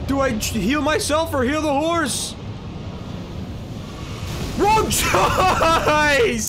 Do I heal myself or heal the horse? Wrong choice!